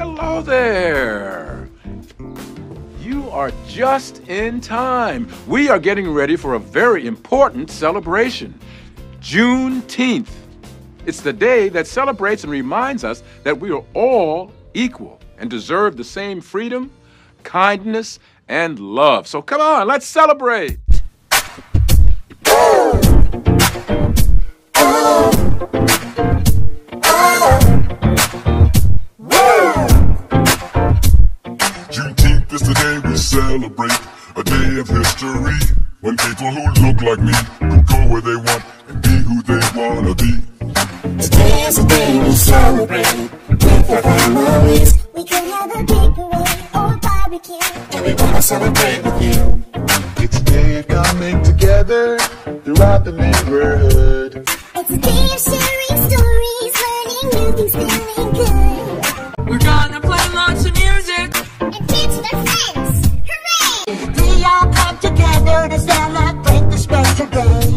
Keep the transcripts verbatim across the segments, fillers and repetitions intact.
Hello there. You are just in time. We are getting ready for a very important celebration, Juneteenth. It's the day that celebrates and reminds us that we are all equal and deserve the same freedom, kindness, and love. So come on, let's celebrate. Juneteenth is the day we celebrate, a day of history, when people who look like me can go where they want and be who they want to be. Today is the day we celebrate, with our families. We could have a big parade or a barbecue, and we wanna celebrate with you. It's a day of coming together throughout the neighborhood. It's a day of sharing stories, learning new things, feeling good. We're gonna play lots of music And dance with our friends, hooray! We all come together to celebrate the special day.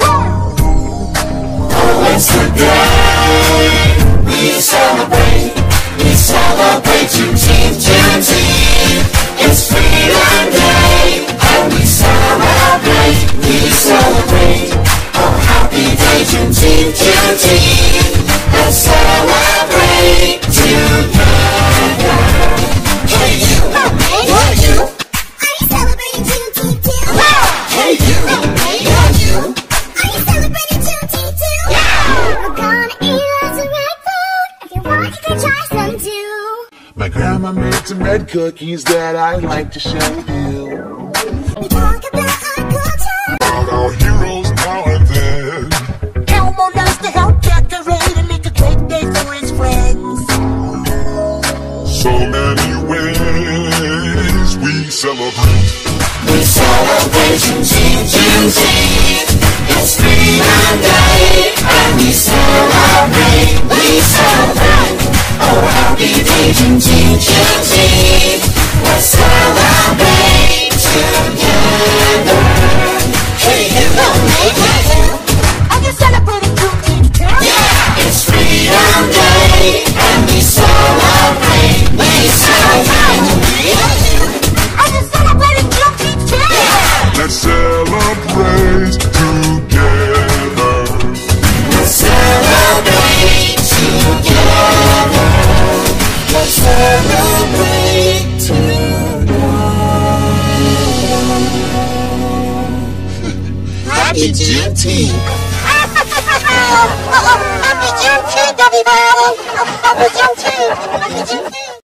Oh, it's the day we celebrate, we celebrate Juneteenth, Juneteenth. It's Freedom Day, and we celebrate, we celebrate. Oh, happy day, Juneteenth, Juneteenth. Let's celebrate together. Hey you, yeah you. Are you celebrating Juneteenth too? Yeah. Hey you, yeah you. Are you celebrating Juneteenth too? Yeah. We're gonna eat lots of red food. If you want, you can try some too. My grandma made some red cookies that I'd like to show you. We talk about our culture, About our heroes now and then. Elmo knows to help decorate and make a great day for his friends. So many ways we celebrate. we celebrate Juneteenth, Juneteenth. It's Freedom Day, and we celebrate, we celebrate. Oh, happy day, Juneteenth, Juneteenth. Let's celebrate together. Hey you, hey you. Are you celebrating Juneteenth too? Yeah, it's Freedom Day, and we celebrate, we celebrate. Are you celebrating Juneteenth too? Let's celebrate together. Let's celebrate together. Let's celebrate together. Happy Juneteenth. Happy Juneteenth, everybody! Happy Juneteenth! Happy Juneteenth!